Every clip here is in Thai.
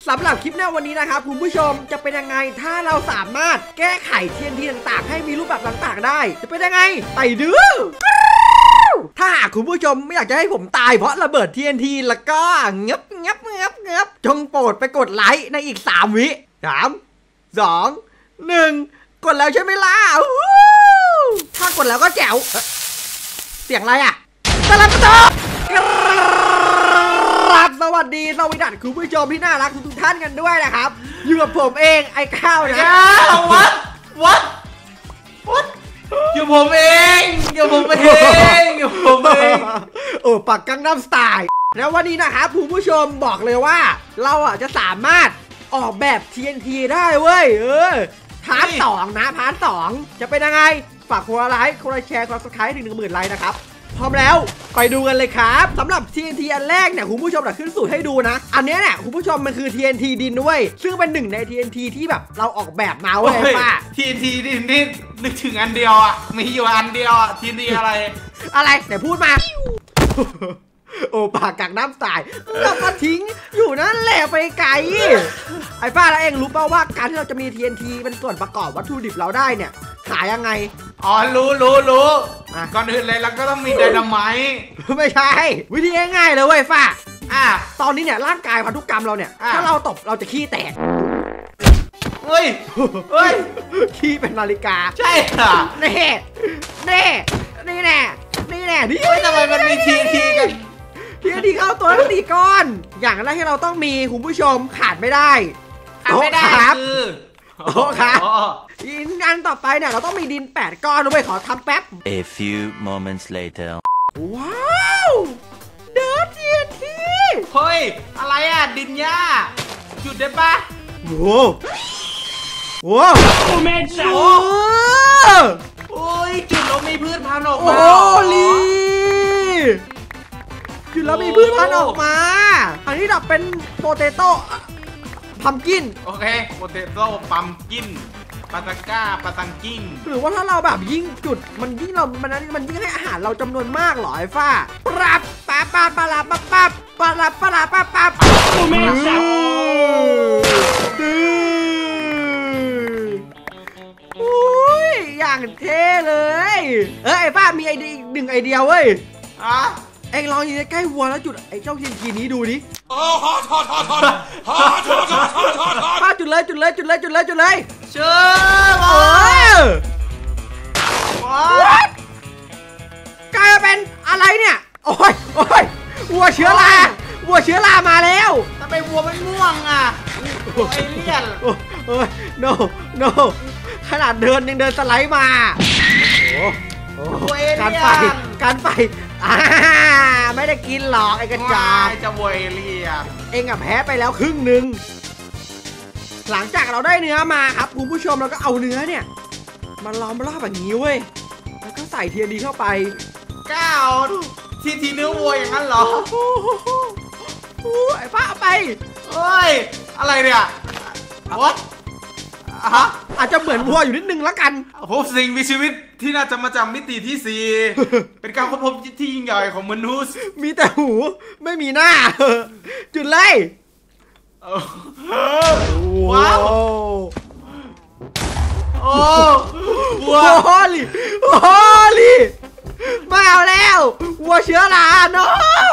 สำหรับคลิปในวันนี้นะครับคุณผู้ชมจะเป็นยังไงถ้าเราสามารถแก้ไข TNT ต่างๆให้มีรูปแบบต่างๆได้จะเป็นยังไงไปดูถ้าหากคุณผู้ชมไม่อยากจะให้ผมตายเพราะระเบิด TNT แล้วก็เงียบจงโปรดไปกดไลค์ในอีก3 วิ3 2 1กดแล้วใช่ไหมล่ะถ้ากดแล้วก็แจ๋วเสียงอะไรอ่ะตะลับตะครับสวัสดีสวัสดีคุณผู้ชมที่น่ารักทุกท่านกันด้วยนะครับอยู่กับผมเองไอ้ข้าวนะวัดอยู่ผมเองโอ้ปักกังนัมสไตล์แล้ววันนี้นะครับคุณผู้ชมบอกเลยว่าเราจะสามารถออกแบบ TNT ได้เว้ยพาร์ท 2นะพาร์ท 2จะเป็นยังไงฝากคนละไลค์คนละแชร์คนละซับสไครต์ถึง 10,000 ไลค์นะครับพร้อมแล้วไปดูกันเลยครับสำหรับ TNT อันแรกเนี่ยคุณผู้ชมเดี๋ยวขึ้นสูตรให้ดูนะอันนี้เนี่ยคุณผู้ชมมันคือ TNT ดินด้วยซึ่งเป็นหนึ่งใน TNT ที่แบบเราออกแบบมาเว้ยป้า TNT ดินนี่นึกถึงอันเดียวอ่ะมีอยู่อันเดียวอ่ะ TNT อะไรไหนพูดมาโอ้ปากกักน้ำตายเราก็ทิ้งอยู่นั่นแหละไปไกลไอ้ป้าแล้วเองรู้เปล่าว่าการที่เราจะมี TNT เป็นส่วนประกอบวัตถุดิบเราได้เนี่ยหายังไงอ๋อรู้ก่อนอื่นเลยเราก็ต้องมีไดนาไมต์ไม่ใช่วิธีง่ายๆเลยเว้ยฟ้าตอนนี้เนี่ยร่างกายพันธุกรรมเราเนี่ยถ้าเราตบเราจะขี้แตกเฮ้ยขี้เป็นนาฬิกาใช่เหรอนี่แน่นี่ทำไมมันมีทีกันทีเข้าตัวแล้ว4 ก้อนอย่างแรกที่เราต้องมีคุณผู้ชมขาดไม่ได้คือโอ้ครับอันต่อไปเนี่ยเราต้องมีดิน8 ก้อนด้วยขอทำแป๊บ A few moments later ว้าวเดิน TNT เฮ้ยอะไรอ่ะดินหญ้าจุดได้ปะโอ้แม่จ๋าโอ้ยจุดแล้วมีพืชพันธุ์ออกมาลีจุดแล้วมีพืชพันธุ์ออกมาอันนี้ดับเป็นโปเตโต้พัมกินโอเคโปเตโต้พัมกินปาตาก้าปาตังกิ้งหรือว่าถ้าเราแบบยิ่งจุดมันยิ่งให้อาหารเราจำนวนมากหรอไอ้ฟ้าปั๊บแม่จ๋าอย่างเท่เลยไอ้ป้ามีไอเดียอีก1 ไอเดียเว้ยเอ็งลองยืนใกล้วัวแล้วจุดไอ้เจ้าเทียนทีนี้ดูดิป้าจุดเลยเชื่อกลายเป็นอะไรเนี่ยโอ้ยวัวเชื้อรามาแล้วทำไมวัวมันม่วงอ่ะไอเลี่ยน no ขนาดเดินยังเดินสไลด์มาการไปไม่ได้กินหรอกไอ้กระจอกจะโวยเรียนเองแพ้ไปแล้วครึ่งหนึ่งหลังจากเราได้เนื้อมาครับคุณผู้ชมเราก็เอาเนื้อเนี่ยมาล้อมรอบแบบนี้เว้ยแล้วก็ใส่TNTเข้าไปทีเนื้อวัวอย่างนั้นเหรอไอ้ป้าไปเฮ้ยอะไรเนี่ยวัดอาจจะเหมือนวัวอยู่นิดนึงแล้วกันพบสิ่งมีชีวิตที่น่าจะมาจากมิติที่4เป็นการค้นพบที่ยิ่งใหญ่ของมนุษย์มีแต่หูไม่มีหน้าจุดเลยว้าววัวฮอลี่มาเอาแล้ววัวเชื้อราเนาะ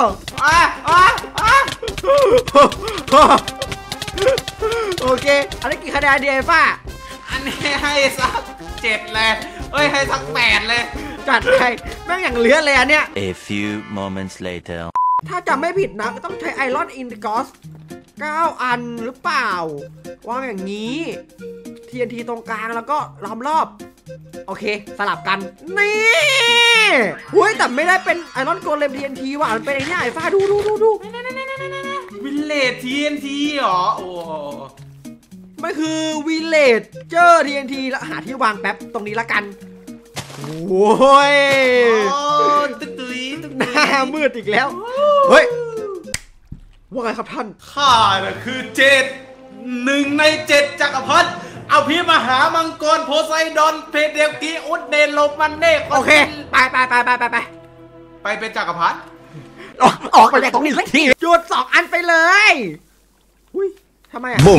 โอเคอันนี้กี่คะแนนดีไอ้ฟ้าอันนี้ให้สัก7เลยให้สัก8เลยจัดไปแม่งอย่างเลื้อนเลยอันเนี้ย A few moments later ถ้าจำไม่ผิดนะก็ต้องใช้ไอรอนอินดิกอส9 อันหรือเปล่าวางอย่างนี้ TNT ตรงกลางแล้วก็ล้อมรอบโอเคสลับกันนี่แต่ไม่ได้เป็นไอรอนโกเลม TNT ว่ะมันเป็นไอ้นี่ไอ้ฟ้าดูวิลเลจ TNT เหรอโอ้มันคือวิลเลจเจอ TNT แล้วหาที่วางแป๊บตรงนี้ละกันโอ้ยตึ๊กหน้ามืดอีกแล้วเฮ้ยว่าไงครับท่านข้าน่ะคือ1 ใน 7จักรพรรดิเอาพี่มหามังกรโพไซดอนเพเดลกีอุดเดนโลมันเน่โอเคไปเป็นจักรพรรดิออกไปจากตรงนี้สักทีจุด2 อันไปเลยทำไมอ่ะ Boom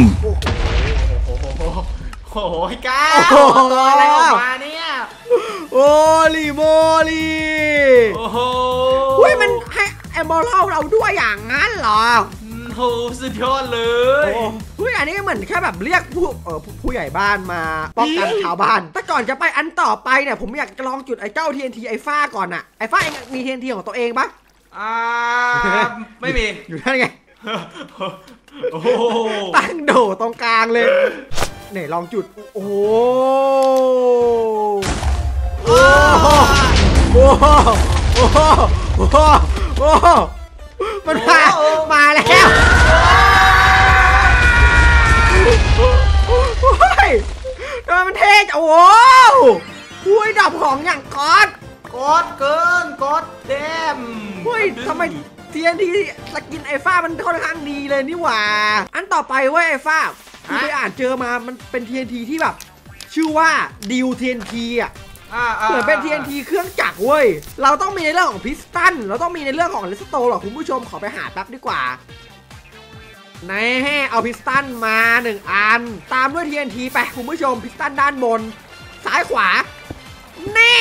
โอ้โหก้าโอ้โหตัวอะไรออกมาเนี่ยโอลีโมลีโอ้โหอุ้ยมันให้แอมเบอร์เล่าเราด้วยอย่างนั้นเหรอโหสุดยอดเลยโอ้อุ้ยอันนี้เหมือนแค่แบบเรียกผู้ใหญ่บ้านมาป้องกันชาวบ้านแต่ก่อนจะไปอันต่อไปเนี่ยผมอยากลองจุดไอ้เจ้า TNT ไอ้ฟ้าก่อนอะไอ้ฟ้าเองมี TNT ของตัวเองปะไม่มีอยู่นั่นไงโอ้โหตั้งโดตรงกลางเลยเนี่ยลองจุดโอ้โหโอ้โหโอ้โหโอ้โหโอ้โหโอ้โหมันมาแล้วโอ้ยทำไมมันเท่จังโอ้โหอุ้ยดับของอย่างก๊อตกดเกินกดเดมเฮ้ยทำไม TNT สกินไอ้ฟ้ามันค่อนข้างดีเลยนี่หว่าอันต่อไปเว้ยไอ้ฟ้าคุณไปอ่านเจอมามันเป็น TNT ที่แบบชื่อว่าดิว TNT อ่ะเหมือนเป็น TNT เครื่องจักรเว้ยเราต้องมีในเรื่องของพิสตันเราต้องมีในเรื่องของเลสโตหรอคุณผู้ชมขอไปหาแป๊บดีกว่าในให้เอาพิสตันมา1อันตามด้วย TNT ไปคุณผู้ชมพิสตันด้านบนซ้ายขวาแน่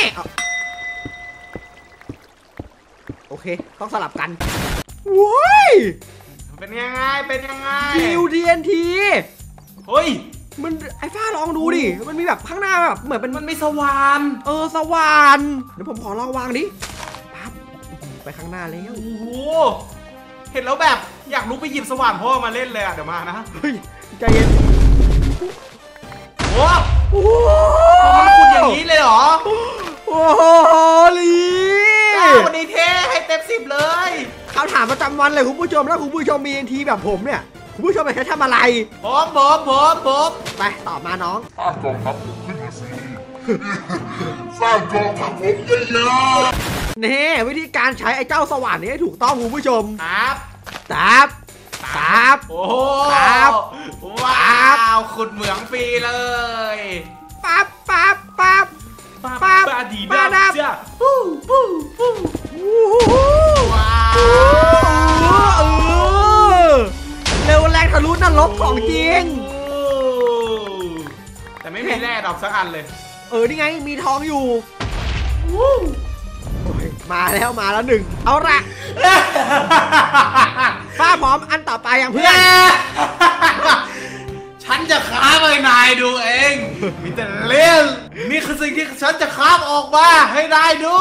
โอเคต้องสลับกันว้ยเป็นยังไงเป็นยังไงดิว TNT เฮ้ยมันไอ้ฟ้าลองดูดิมันมีแบบข้างหน้าแบบเหมือนเป็นมันไม่สว่านสว่านเดี๋ยวผมขอลองวางดิปั๊บไปข้างหน้าแล้วโอ้โหเห็นแล้วแบบอยากลุกไปหยิบสว่านพ่อมาเล่นเลยอ่ะเดี๋ยวมานะเฮ้ยใจเย็นโอ้โอ้โหมันขุดอย่างนี้เลยเหรอโอ้โหลีวันนี้เท่ให้เต็ม10เลยคำถามประจำวันเลยคุณผู้ชมแล้วคุณผู้ชมมีทีแบบผมเนี่ยคุณผู้ชมอยากจะทำอะไรผมไปตอบมาน้องสร้างกองทัพผมขึ้นมาสิสร้างกองทัพผมเยอะนี่วิธีการใช้ไอ้เจ้าสว่านนี้ให้ถูกต้องคุณผู้ชมครับตับตับโอ้โหครับว้าวขุดเหมืองฟรีเลยปั๊บปั๊บปั๊บ ปั๊บปาดีปาดัดับบจ้ะปู้ปู้ปู้ ว้าวเร็วแรงทะลุนรกของจริงแต่ไม่มีแร่ดอกสักอันเลยนี่ไงมีทองอยู่โอ้ยมาแล้วหนึ่งเอาละฟ้าพร้อมอันต่อไปอย่างเพื่อนฉันจะค้าไปนายดูเอง มีแต่เล่นนี่คือสิ่งที่ฉันจะค้าออกมาให้นายดู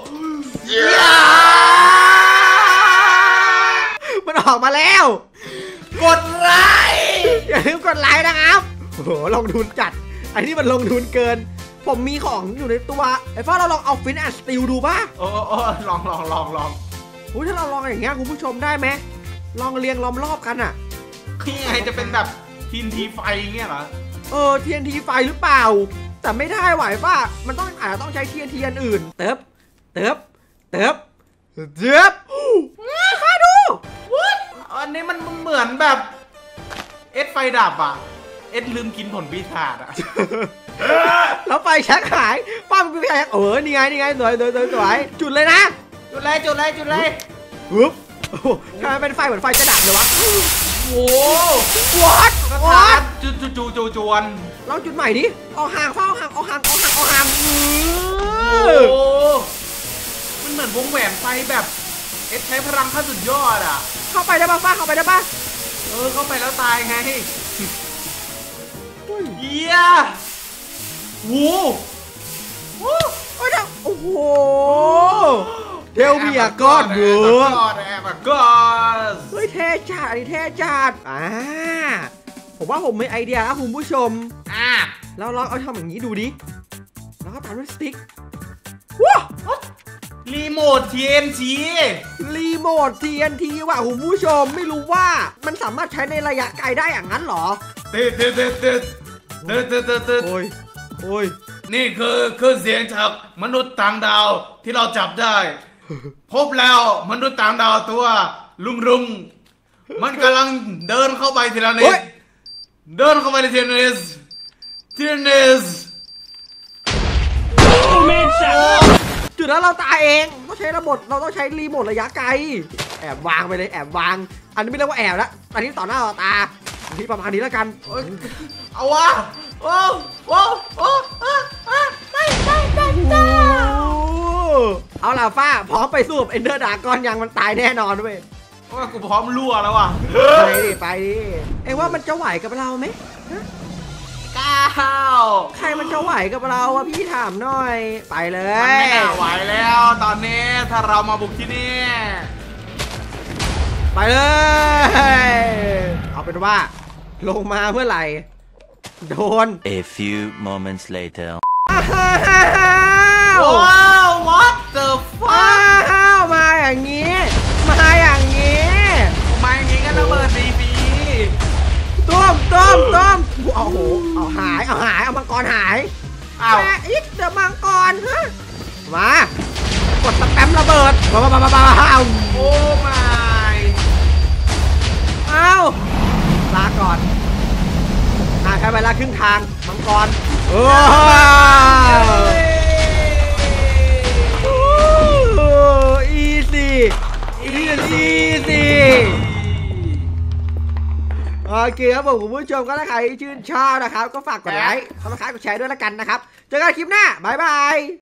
มันออกมาแล้วกดไลค์อย่าลืมกดไลค์นะครับโอ้โหลงทุนจัดอันนี้มันลงทุนเกิน ผมมีของอยู่ในตัวไอ้ฟ้าเราลองเอาฟินแอนด์สตีลดูป่ะโอ้ลองอุ้ยถ้าเราลองอย่างเงี้ยคุณผู้ชมได้ไหมลองเรียงล้อมรอบกันอ่ะนี่ไงจะเป็นแบบทีนทีไฟเงี้ยเหรอ TNT ไฟหรือเปล่าแต่ไม่ได้ไหวป่ะมันต้องอาจจะต้องใช้ TNT อันอื่นเติบฟ้าดูอันนี้มันเหมือนแบบเอสไฟดับอ่ะเอสลืมกินผลปีศาจอ่ะแล้วไฟแช็กหายป้ามันไปแช็กนี่ไงสวยจุดเลยนะจุดเลยปึ๊บโอ้โหทำไมเป็นไฟเหมือนไฟจะดับเลยวะโอ้วอตกระวทาอตจวนลองจุดใหม่ดิเอาห่างโอ้มันเหมือนวงแหวนไฟแบบเอสใช้พลังขั้นสุดยอดอ่ะเข้าไปได้ป่ะฟ้าเข้าไปได้ป่ะเข้าไปแล้วตายไงเยี่ยโอ้โหโอ้โหเทลเมียก้อนเบือแอบก้อนเฮ้ยเท่จัดอันนี้เท่จัดผมว่าผมมีไอเดียนะคุณผู้ชมแล้วลองเอาทำอย่างนี้ดูดิแล้วก็ตามด้วยสติ๊กว้ารีโมท TNT รีโมท TNT ว่ะคุณผู้ชมไม่รู้ว่ามันสามารถใช้ในระยะไกลได้อย่างนั้นเหรอโอ้ยนี่คือเสียงจากมนุษย์ต่างดาวที่เราจับได้ พบแล้วมนุษย์ต่างดาวตัวลุงมันกำลังเดินเข้าไปทีละนิดทีละนิดจุดแล้วเราตายเองต้องใช้ระบบเราต้องใช้รีโมทระยะไกลแอบวางไปเลยแอบวางอันนี้ไม่เรียกว่าแอบแล้วอันนี้ต่อหน้าต่อตาที่ประมาณนี้แล้วกันเอาวะโอ้โอ้โอ้ไม่จ้าเอาล่ะฟ้าพร้อมไปสู้กับเอนเดอร์ดากอนยังมันตายแน่นอนเว้ยว่ากูพร้อมรั่วแล้วว่ะไปดิไปดิเอ็งว่ามันจะไหวกับเราไหม 9 ใครมันจะไหวกับเราวะพี่ถามหน่อยไปเลมันยไม่น่าไหวแล้วตอนนี้ถ้าเรามาบุกที่นี่ไปเลยเอาเป็นว่าลงมาเมื่อไหร่โดน A few moments later. ว้าว what the fuck ว้าวมาอย่างนี้มาอย่างนี้มาอย่างงี้ก็ระเบิดบีบีต้มโอ้โหเอาหายเอามังกรหายอ้าวแม่อิดเดอะมังกรฮะมากดสแปมระเบิดบ้าโอ้ไม่เอาลาก่อนใช้เวลาครึ่งทางมังกรอีซี่โอเคครับผมคุณผู้ชมก็ถ้าใครชื่นชอบนะครับก็ฝากกดไลค์กดซับสไครบ์กดแชร์ด้วยละกันนะครับเจอกันคลิปหน้าบ๊ายบาย